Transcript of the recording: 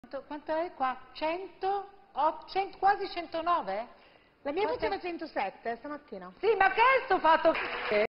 Quanto è qua? 100? Quasi 109? La mia faceva 107 stamattina. Sì, ma che è sto fatto?